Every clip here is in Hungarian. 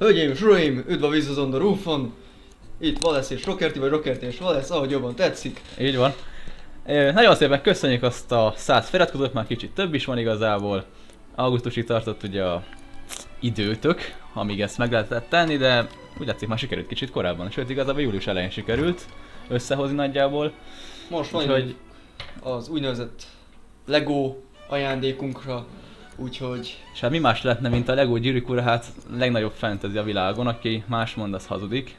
Hölgyeim és uraim, üdv a Vízazon a Roofon! Itt Wallace és Rockerty, vagy Rockerty és Wallace, ahogy jobban tetszik. Így van. Nagyon szépen köszönjük azt a 100 feliratkozót, már kicsit több is van igazából. Augusztusig tartott ugye a időtök, amíg ezt meg lehetett tenni, de úgy látszik már sikerült kicsit korábban. Sőt, igazából július elején sikerült összehozni nagyjából. Most van úgyhogy az úgynevezett Lego ajándékunkra, úgyhogy... És hát mi más lehetne, mint a Lego Gyűrűk Ura, hát legnagyobb fantasy a világon, aki más mond, az hazudik.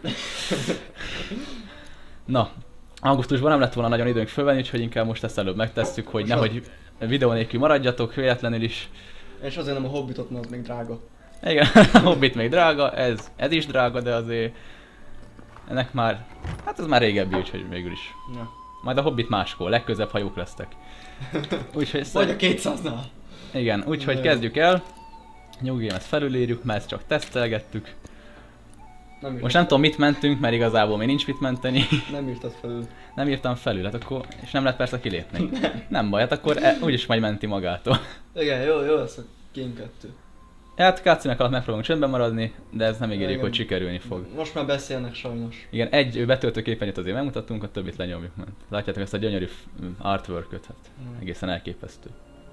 Na, augusztusban nem lett volna nagyon időnk fölvenni, úgyhogy inkább most ezt előbb megtesszük, hogy nehogy videó nélkül maradjatok, véletlenül is. És azért nem a Hobbitot, mert az még drága. Igen, a Hobbit még drága, ez is drága, de azért ennek már, hát ez már régebbi, úgyhogy végül is. Ja. Majd a Hobbit máskor, legközebb, ha jók lesztek. Úgyhogy Vagy a 200-nál. Igen, úgyhogy kezdjük el. Nyugi, ezt felülírjuk, mert ezt csak tesztelgettük. Most nem tudom mit mentünk, mert igazából még nincs mit menteni. Nem írtad felül. Nem írtam felül, hát akkor, és nem lehet persze kilépni. Nem baj, hát akkor úgyis majd menti magától. Igen, jó lesz a Game 2. Hát cutscene alatt megpróbálunk csöndben maradni, de ez nem ígérjük, hogy sikerülni fog. Most már beszélnek sajnos. Igen, egy betöltő képernyőt azért megmutattunk, a többit lenyomjuk. Látjátok ezt a gyönyörű artwork-öt, hát egészen elképesztő.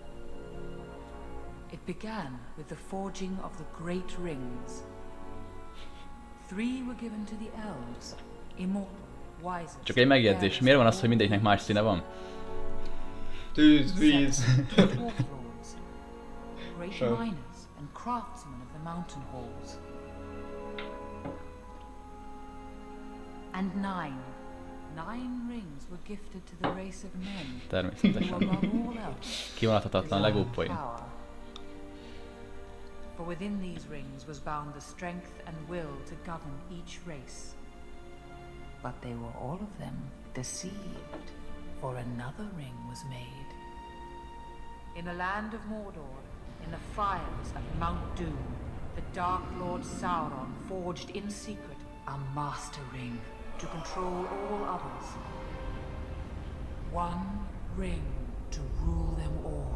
It began with the forging of the great rings. 3 were given to the elves, immortal, wise. Csak egy megjegyzés, miért van az, hogy mindegyiknek más színe van? Tűz, víz. Great miners and craftsmen of the mountain halls. And 9 rings were gifted to the race of men. Természetesen. Who above all else Kivonhatatlan Lego poén. For within these rings was bound the strength and will to govern each race. But they were all of them deceived, for another ring was made. In the land of Mordor, in the fires of Mount Doom, the Dark Lord Sauron forged in secret a master ring to control all others. One ring to rule them all.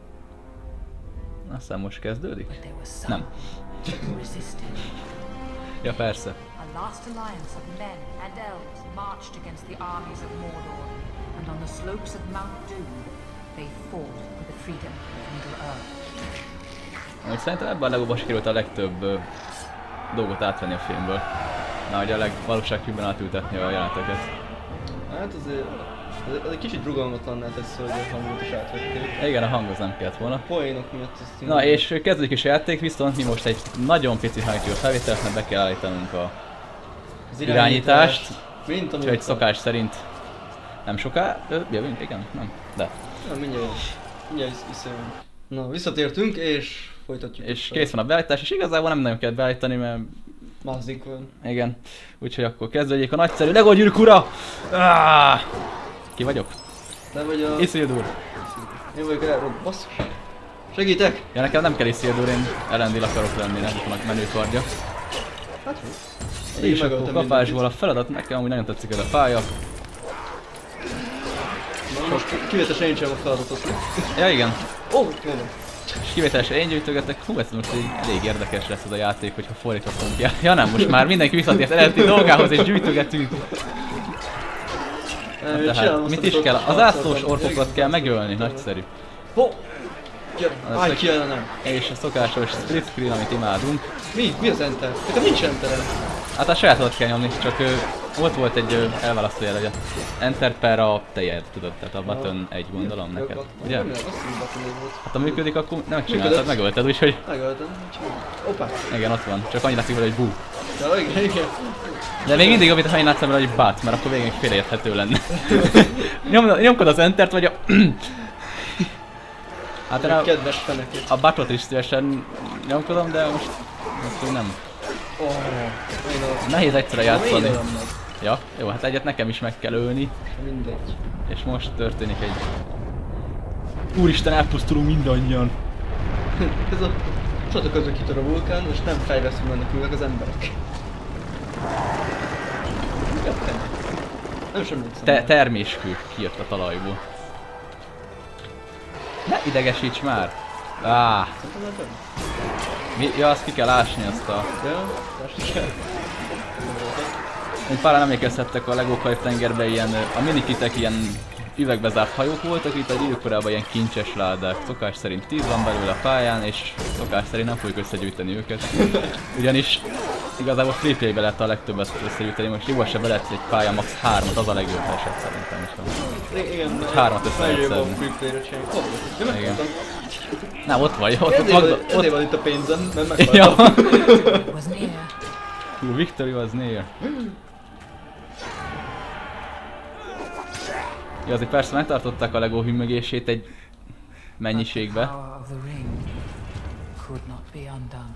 Aztán most kezdődik? But there was Nem. some who resisted. Ja persze. A last alliance of men and elves marched against the armies of Mordor, and on the slopes of Mount Doom, they fought for the freedom of Middle-earth. Amúgy szerintem ebben a Legóban sikerült a legtöbb dolgot átvenni a filmből. Hogy a legvalósághűbben átültetni a jeleneteket. Hát azért... Ez egy kicsit rugalmatlan tesz, hogy a hangot is átvették. Igen, a hang az nem kellett volna. Poénok miatt ezt Na és kezdődik is a játék, viszont mi most egy nagyon pici hangkívül felvételt, mert be kell állítanunk az irányítást. Mint Úgyhogy szokás szerint nem soká, jövünk, igen, nem, de. Na mindjárt visszajövünk. Na visszatértünk és folytatjuk. És kész van a beállítás, és igazából nem nagyon kell beállítani, mert... Mázik van. Igen, úgyhogy akkor kezdődjék a nagyszerű Lego Gyűrűk Ura! Ki vagyok? Te vagy a... Isildur. Én vagyok Elrond, basszus. Segítek! Ja, nekem nem kell Isildur, én Elendil akarok lenni, nem a menőkardja. Hát jó. És akkor kapásból a feladat, nekem amúgy nagyon tetszik ez a pálya. Most kivételesen én csinálom a feladatot. Ja igen. Ó, jó van. És kivételesen én gyűjtögetek, hú, ez most elég érdekes lesz ez a játék, hogyha fordítottunk ki. Ja nem, most már mindenki visszatért eredeti dolgához és gyűjtögetünk. Tehát mit is kell? Az ászlós orkokat kell megölni, nagyszerű. Ho! Állj ki ellenem! És a szokásos split screen, amit imádunk. Mi? Mi az enter? Nekem nincs enterem. Hát a sajátodat kell nyomni, csak ott volt egy elválasztó jel, hogy a enter per a tejed, tudod, tehát a button egy gondolom neked, ugye? Nem, azt hiszem button egy volt. Hát ha működik, akkor nem megcsináltad, megölted, úgyhogy... Megöltem, hoppá. Igen, ott van, csak annyit látszik vele, hogy bú. Ja, igen. De még mindig jobb, ha én látszom vele, hogy bat, mert akkor végén félreérthető lenne. Nyomkod az entert, vagy a... Hát én Kedves fenekét. a butot is szívesen nyomkodom, de most nem. Nehéz egyszerre játszani. Ja, jó, hát egyet nekem is meg kell ölni. Mindegy. És most történik egy... Úristen, elpusztulunk mindannyian! Ez a csata közben kitör a vulkán, és nem fejveszünk menekülnek az emberek. Nem sem emlékszem. Terméskő kijött a talajból. Ne idegesíts már! Ja, azt ki kell ásni azt a... Ja, most kell. Mint páran emlékezhettek a Lego Cave tengerben ilyen, a minikitek ilyen üvegbe zárt hajók voltak, itt a gyűrűkorában ilyen kincses ládák. Szokás szerint 10 van belőle a pályán, és szokás szerint nem fogjuk összegyűjteni őket. Ugyanis igazából free play-be lehet a legtöbbet összegyűjteni, most jó se be lehet egy pálya max 3-at, az a legjobb eset szerintem. Igen, 3-at össze lehet nagyon szedni. free play-re csinálni. Ja, meghaltam. Nem, ott vagy, ott Ezért van itt a pénzem, mert meghaltam. Was near. Victory was near. Ja, azért persze megtartották a Lego hümmögését egy mennyiségbe. The power of the ring could not be undone.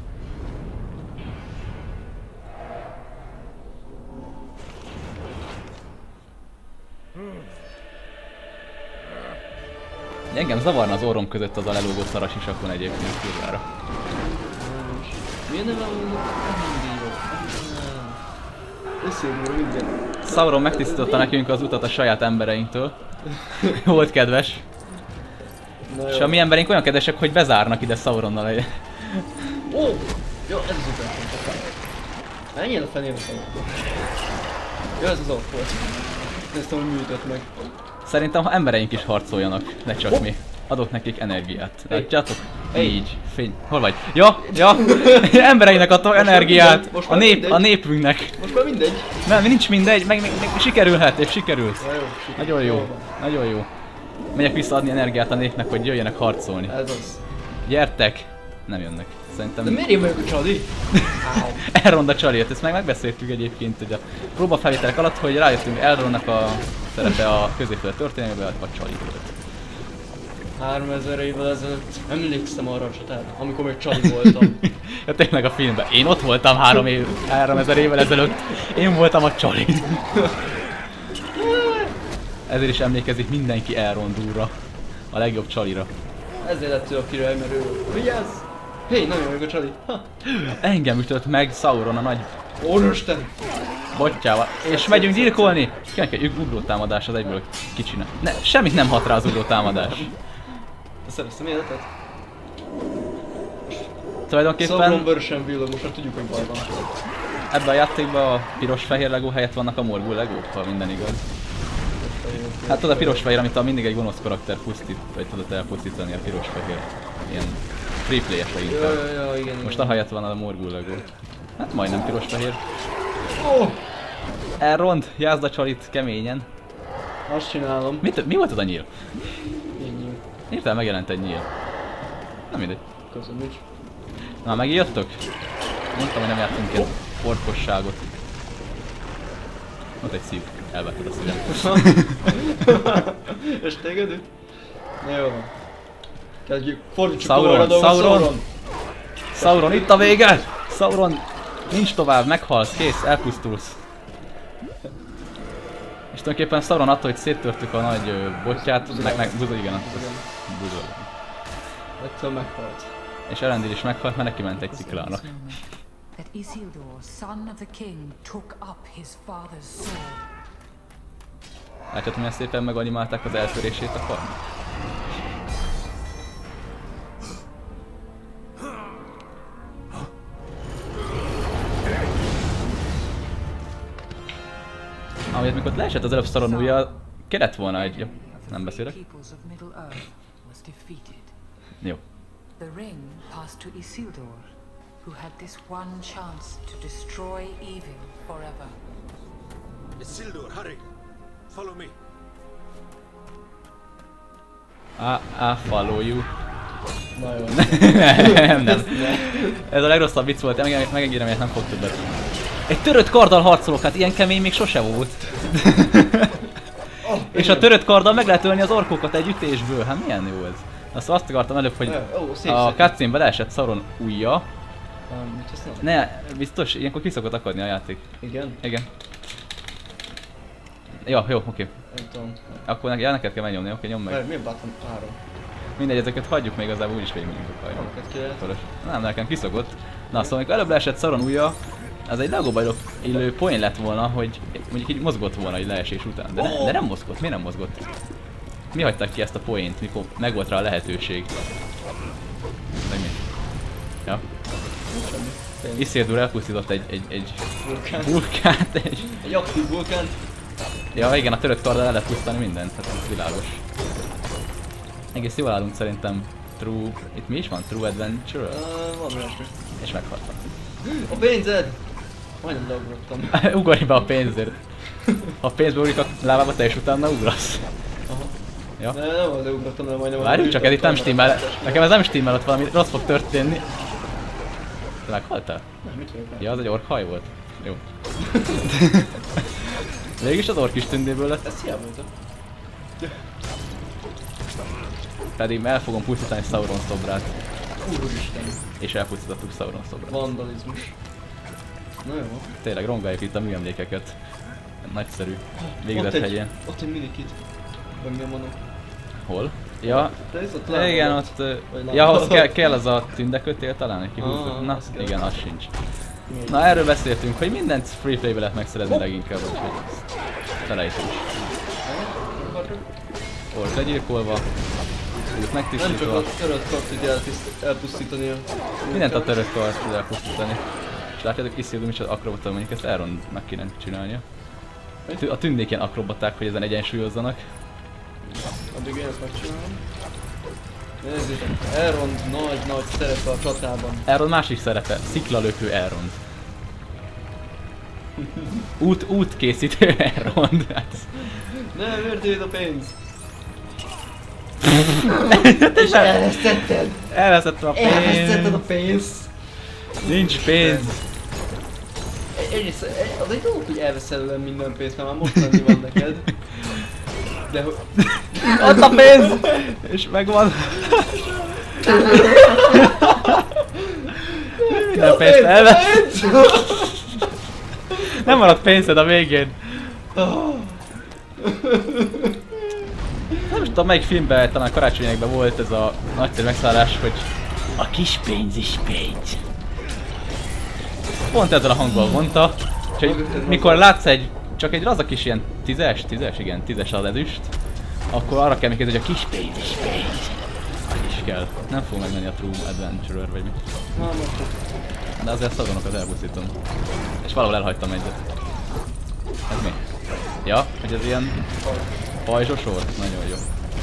Engem zavarna az orrom között az a lelógó szaras isakon egyébként kurvára. Miért nem elmondok? Mindig jó. Összérül minden. Sauron megtisztította nekünk az utat a saját embereinktől. Volt kedves. És a mi emberink olyan kedvesek, hogy bezárnak ide Sauronnal. Ó! Jó, ez az utolsó. Menjél a fenébe Sauron. Jó, ez az ork volt. Néztem, hogy műtött meg. Szerintem, ha embereink is harcoljanak, ne csak mi. Adok nekik energiát. Látjátok? Így. Fény. Hol vagy? Ja! Embereinek adtok energiát! Most A népünknek. Most már mindegy. Nem, nincs mindegy, meg sikerülhet, és sikerült. Na jó, Nagyon jó. Nagyon jó. Megyek visszaadni energiát a népnek, hogy jöjjenek harcolni. Ez az. Gyertek! Nem jönnek. Szerintem... De miért én vagyok a csali? Elrond a csaliért, ezt meg megbeszéltük egyébként, hogy a próbafelvételek alatt, hogy rájöttünk Elrondnak a szerepe a középfele történelmében, a csali volt. 3000 évvel ezelőtt emlékszem arra a csatára, amikor még csali voltam. Ja tényleg a filmben. Én ott voltam 3000 évvel ezelőtt. Én voltam a csali. Ezért is emlékezik mindenki Elrond úrra. A legjobb csalira. Ezért lett ő a király, mert ő... Vigyázz! Hé, nagyon jó a csali! Ha. Engem ütött meg Sauron a nagy Úristen! bottyával. És megyünk gyilkolni! Kell ugrótámadás az egyből kicsine. Ne, semmit nem hat rá az ugrótámadás. Szereztem életet? Tulajdonképpen Sauron vörösen villog, most már tudjuk, hogy baj van. ebben a játékban a piros-fehér Lego helyett vannak a Morgul Legók, ha minden igaz. Hát az a piros-fehér, amit mindig egy gonosz karakter pusztít, vagy tudod elpusztítani a piros-fehér. Ilyen free play-es inkább. Ja, igen. Most a helyett van a Morgul Legó. Hát majdnem piros-fehér. Oh, Elrond, jázd a csalit keményen. azt csinálom. Mi volt az a nyíl? Ennyi. Hirtelen megjelent egy nyíl. Nem mindegy. Köszönöm is. Na, megjöttök? Mondtam, hogy nem jártunk ilyen orkosságot. Ott egy szív. Elvetted a szívem. És téged itt? Na jó van. Kezdjük. Fordítsuk Sauron, a dolgot. Sauron! Sauron, itt a vége! Sauron! Nincs tovább, meghalsz, kész, elpusztulsz. És tulajdonképpen Sauron attól, hogy széttörtük a nagy botját, meg buzol, igen, buzol. Ettől meghalt. És Elendil is meghalt, mert neki ment egy ciklának. That Isildur, son of the king, took up his father's sword. Látjátok, milyen szépen meganimálták az eltörését a farmnak? Amit mikor leesett az előbb Sauron ujja, kellett volna egy... Jó, nem beszélek. Peoples of Middle-earth was defeated. Jó. The ring passed to Isildur, who had this one chance to destroy evil forever. Isildur, hurry! Follow me. Follow you. Na jó. nem. Ez a legrosszabb vicc volt, megengedem, hogy nem fog többet. Egy törött karddal harcolok, hát ilyen kemény még sose volt. És a törött karddal meg lehet ölni az orkokat egy ütésből, hát milyen jó ez. Azt akartam előbb, hogy a cutscene-be leesett Sauron ujja. Ne, biztos, ilyenkor ki szokott akadni a játék. Igen? Igen. Ja, jó, oké. Nem tudom. Akkor neked kell megnyomni, oké, nyomd meg. Miért bátom 3? Mindegy, ezeket hagyjuk még, igazából úgyis végigmegyünk a kajban. Amiket ki lehet? Nem, nekem kiszokott. Na, szóval amikor előbb leesett Sauron ujja, az egy Lego-ba illő poén lett volna, hogy mondjuk így mozgott volna egy leesés után. De nem mozgott, miért nem mozgott? Mi hagyták ki ezt a poént, mikor megvolt rá a lehetőség? Meg mi? Ja. Semmi. Pénz. Isildur elpusztított egy Vulkán. vulkánt, Egy aktív vulkánt. Ja igen, a törött karddal el lehet pusztítani mindent, hát ez világos. Egész jól állunk szerintem. True... Itt mi is van? True Adventure? Van olyasmi. És meghaltam. A pénzed! Majdnem leugrottam. Ugorj be a pénzért. Ha a pénzbe ugrik a lábába, te is utána ugrasz. Aha. Ja. De nem az leugrottam, hanem majdnem... Várjunk csak, ez itt nem stimmel. Nekem ez nem stimmel, ott valami rossz fog történni. Te meghaltál? Nem, mit vagyok rá? Ja, az egy orkhaj volt. Jó. Végülis az ork is tündéből lett. Ez hiába voltam. Pedig el fogom pusztítani Sauron szobrát. Úristen. És elpusztítottuk Sauron szobrát. Vandalizmus. Na jó. Tényleg rongáljuk itt a műemlékeket. Nagyszerű. Ott Végzett egy, hegyén. ott egy minikit. Vagy mi a mondom? Hol? Ja, De ez ott lába igen, volt. ott... Vagy Ja, lába. ahhoz kell az a tündekötél talán, egy kihúzzuk. Ah, Na, az kell. igen, az sincs. Miért? Na, erről beszéltünk, hogy mindent free play-be lehet megszerezni leginkább, úgyhogy ezt felejtünk. Ork legyilkolva, út Nem csak megtisztítva, a törött kart tudja elpusztítani a... mindent a török kart tud elpusztítani. És látjátok, Isildur micsoda akrobata, mondjuk ezt Elrondnak kéne csinálnia. A tündék ilyen akrobaták, hogy ezen egyensúlyozzanak. Addig én ezt megcsinálom. Nézzétek, Elrond nagy szerepe a csatában. Elrond másik szerepe, sziklalökő Elrond. Útkészítő Elrond. Hát. Nem, miért a pénz? És elvesztetted! Elvesztettem a Elvesztetted a pénzt. pénzt! Nincs pénz. Egyrészt az egy dolog, hogy elveszel előlem minden pénzt, mert már mostani van neked. De hogy... Ott a pénz! És megvan. Minden pénzt elvesz. Nem maradt pénzed a végén. Nem is tudom melyik filmben, talán karácsonyékben volt ez a nagyszerű megszállás, hogy a kis pénz is pénz. Pont ezzel a hanggal mondta, úgyhogy mikor látsz csak egy laza kis ilyen tízes az ezüst, akkor arra kell megkérdezni, hogy a kis pénz is pénz. Az is kell. Nem fog megmenni a True Adventurer vagy mit. De azért szagonokat elbuszítom. És valahol elhagytam egyet. Ez mi? Ja, hogy ez ilyen pajzsos volt? Nagyon jó.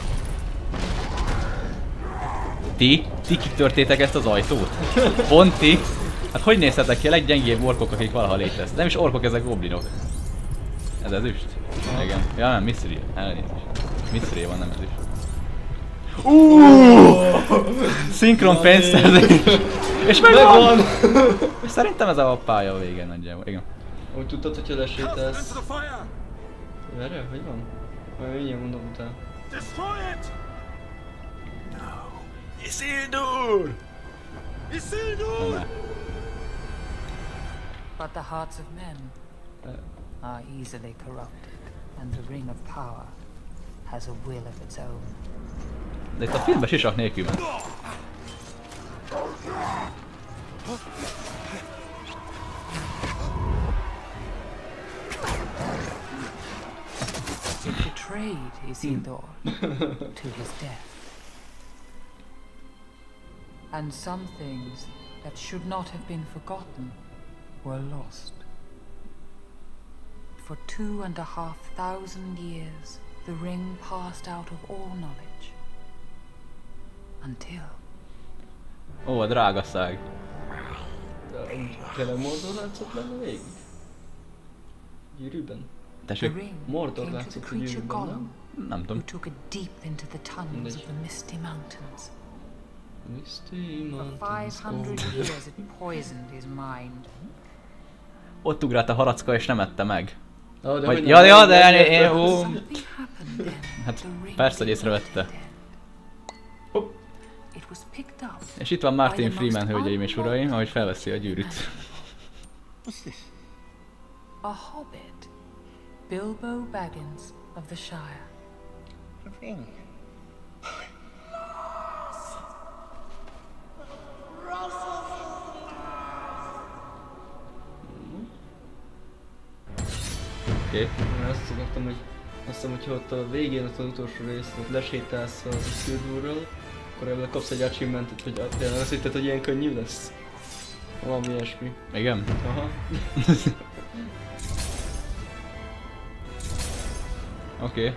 Ti kitörtétek ezt az ajtót? Pont ti? Hát hogy nézhetek ki a leggyengébb orkok, akik valaha léteztek? Nem is orkok, ezek goblinok. Ez ezüst? Igen. Ja nem, Mithril. Elnézést. Mithril van, nem ezüst. Szinkron pénzszerzés! És megvan! Szerintem ez a pálya a vége nagyjából. Igen. Úgy tudtad, hogyha Cast them lesétálsz... into the fire! Várjál, hogy van? Majd mindjárt mondom utána. Destroy it! Isildur! Isildur! But the hearts of men are easily corrupted, and the Ring of Power has a will of its own. De itt a filmben sisak nélkül ment. It betrayed Isildur to his death. And some things that should not have been forgotten were lost. For 2,500 years, the ring passed out of all knowledge. Until... Ó, a drágaság. Tényleg Mordor látszott benne végig? Gyűrűben? The Tessék? ring Mordor came to the látszott a creature gyűrűben, nem? Gollum, Nem who tudom. took it deep into the tunnels of the Misty Mountains. Misty For Mountains. 500 years it poisoned his mind. Ott ugrált a haracka és nem ette meg. Ah, de Vagy, hogy ja, nem, ja, nem, de nem, én... nem, Ó, Something happened then. hát The ring persze, hogy was észrevette. dead. It was picked up. És itt van Martin Freeman, hölgyeim és uraim, ahogy felveszi a gyűrűt. A hobbit, Bilbo Baggins of the Shire. Oké. Azt akartam, hogy azt hiszem, hogyha ott a végén, ott az utolsó részt, ott lesétálsz az Isildurral, akkor ebből kapsz egy achievementet, hogy tényleg azt hitted, hogy ilyen könnyű lesz. Valami ilyesmi. Igen? Aha. Oké.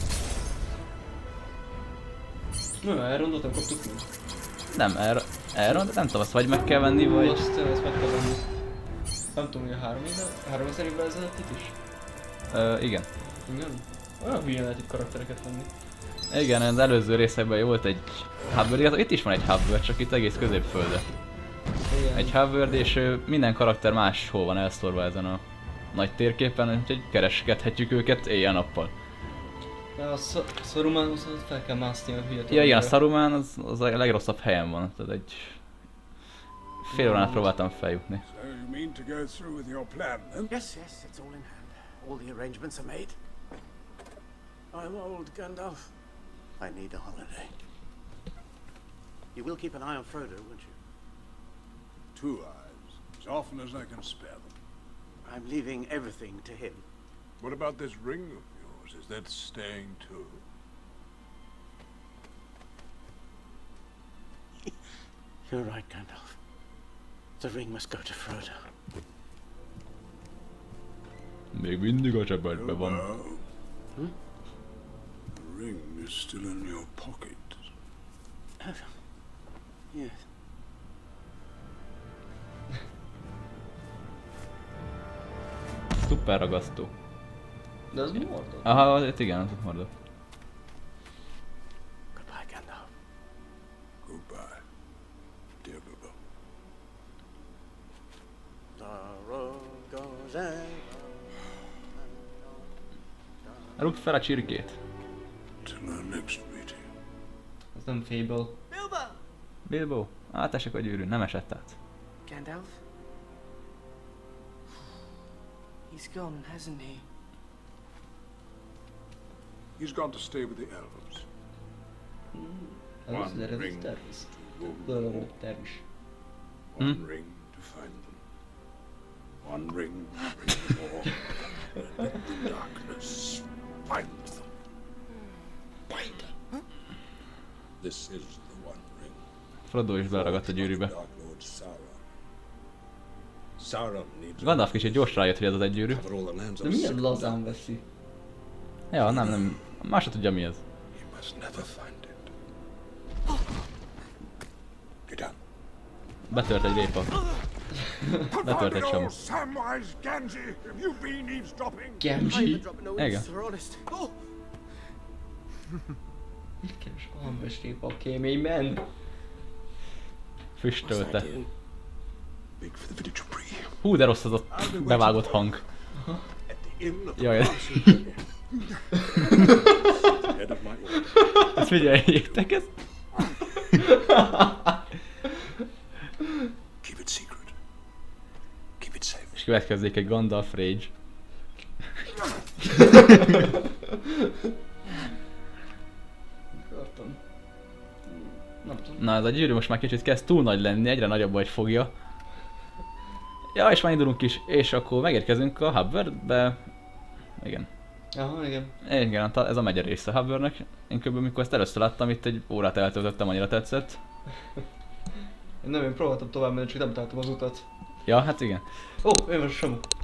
Na, Elrondot nem kaptuk meg. Nem, erre nem tudom, azt vagy meg kell venni, vagy... Azt meg kell venni. Nem tudom, hogy a 3000 évvel ezelőtt itt is? Igen. Igen? Olyan hülyen lehet itt karaktereket venni. Igen, az előző részekben volt egy Half-World, illetve itt is van egy Half-World, csak itt egész középföldön. Igen. Egy Half-World, és minden karakter máshol van elszórva ezen a nagy térképen, úgyhogy kereskedhetjük őket éjjel-nappal. De a Sarumanhoz fel kell mászni a hülye. Ja igen, a Saruman az a legrosszabb helyen van, tehát egy fél órán próbáltam feljutni. So you mean to go through with your plan, then? Yes, yes, it's all in hand. All the arrangements are made. I'm old, Gandalf. I need a holiday. You will keep an eye on Frodo, won't you? 2 eyes, as often as I can spare them. I'm leaving everything to him. What about this ring of yours? Is that staying too? You're right, Gandalf. The ring must go to Frodo. Még mindig a zsebedben van. Well, the ring is still in your pocket. Yes. Szuper ragasztó. De az Mordor. Aha, igen, az Mordor. Goodbye, Gandalf. Goodbye, dear Bilbo. The road goes ever. Rúgd fel a csirkét. Till our next meeting. Az nem Fable. Bilbo! Bilbo, átesek a gyűrűn, nem esett át. Gandalf? He's gone, hasn't he? He's gone to stay with the elves. Ez az eredeti terv. Lelőtt terv is. One ring to find them. One ring to bring them all. Let the darkness find them. Find them. This is the one ring. Frodo is beleragadt a gyűrűbe. Dark Lord Sauron. Sauron needs Gandalf kicsit gyors rájött, hogy ez az egy gyűrű. cover all the lands De of milyen Sicily. lazán veszi? Ja, nem. Más se tudja mi ez. You must never find it. Get down. Betört egy répa. Betört egy samu. Samwise Gamgee, have you been eavesdropping? Gamgee? Igen. We're honest. Oh! Keres almas répa a kémény, men! Füstölte. Big for the village of Bree. Hú, de rossz az a bevágott hang. At the inn of Jaj, Head of my order. ezt figyeljétek ezt. Keep it secret. Keep it safe. És következzék egy Gandalf Rage. Akartam. Nem tudom. Na ez a gyűrű most már kicsit kezd túl nagy lenni, egyre nagyobb vagy fogja. Ja, és már indulunk is, és akkor megérkezünk a Half-Worldbe. Igen. Aha, igen. Igen, ez a megye része a Half-Worldnek. Én kb. Mikor ezt először láttam, itt egy órát eltöltöttem, annyira tetszett. Én próbáltam tovább menni, csak nem találtam az utat. Ja, hát igen. Ó, én most Samu.